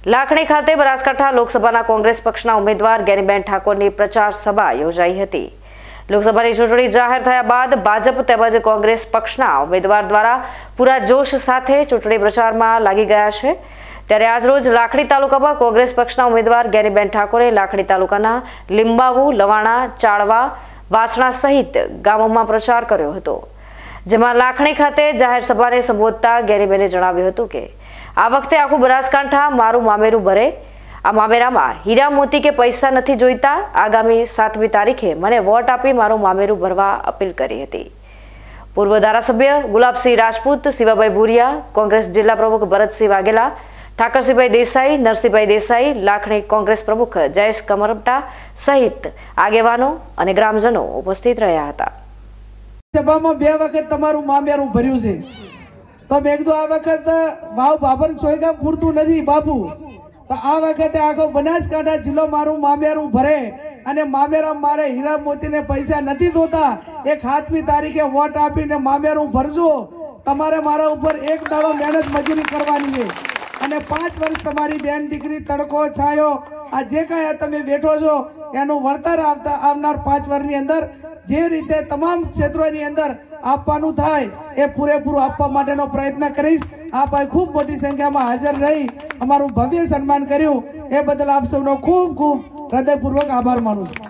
લાખણી ખાતે બનાસકાંઠા લોકસભાના કોંગ્રેસ પક્ષના ઉમેદવાર ગેનીબેન ઠાકોરની પ્રચાર સભા યોજાઈ હતી। લોકસભાની ચૂંટણી જાહેર થયા બાદ ભાજપ તેમજ કોંગ્રેસ પક્ષના ઉમેદવાર દ્વારા પૂરા જોશ સાથે ચૂંટણી પ્રચારમાં લાગી ગયા છે। ત્યારે આજરોજ લાખણી તાલુકામાં કોંગ્રેસ પક્ષના ઉમેદવાર ગેનીબેન ઠાકોરે લાખણી તાલુકાના લીંબાવુ, લવાણા, ચાળવા, વાસણા સહિત ગામોમાં પ્રચાર કર્યો હતો, જેમાં લાખણી ખાતે જાહેર સભાને સંબોધતા ગેનીબેને જણાવ્યું હતું કે આ વખતે આખું બનાસકાંઠા મારું મામેરું ભરે। આ મામેરામાં હીરા મોતી કે પૈસા નથી જોઈતા। આગામી 7મી તારીખે મને વોટ આપી મારું મામેરું ભરવા અપીલ કરી હતી। પૂર્વ ધારાસભ્ય ગુલાબસિંહ રાજપૂત, શિવાભાઈ ભુરિયા, કોંગ્રેસ જિલ્લા પ્રમુખ ભરતસિંહ વાઘેલા, ઠાકરસિંહભાઈ દેસાઈ, નરસિંહભાઈ દેસાઈ, લાખણી કોંગ્રેસ પ્રમુખ જયેશ કમરપટા સહિત આગેવાનો અને ગ્રામજનો ઉપસ્થિત રહ્યા હતા। સભામાં 2 વખત તમારું મામેરું ભર્યું છે, તો મેં કીધું આ વખત વાવ બાબર સોયગામ પૂરતું નથી બાપુ, તો આ વખતે આખો બનાસકાંઠા જિલ્લો મારું મામેરું ભરે અને મામેરા મારે હીરા મોતીને પૈસા નથી જોતા। 7મી તારીખે વોટ આપીને મામેરું ભરજો। તમારે મારા ઉપર એક દાડો મહેનત મજૂરી કરવાની છે અને 5 વર્ષ તમારી બેન દીકરી તડકો છાયો આ જે કાંઈ તમે બેઠો છો એનું વળતર આવનાર 5 વર્ષની અંદર જે રીતે તમામ ક્ષેત્રોની અંદર આપવાનું થાય એ પૂરેપૂરું આપવા માટેનો પ્રયત્ન કરીશ। આપ ખૂબ મોટી સંખ્યામાં હાજર રહી અમારું ભવ્ય સન્માન કર્યું એ બદલ આપ સૌનો ખૂબ ખૂબ હૃદયપૂર્વક આભાર માનું છું।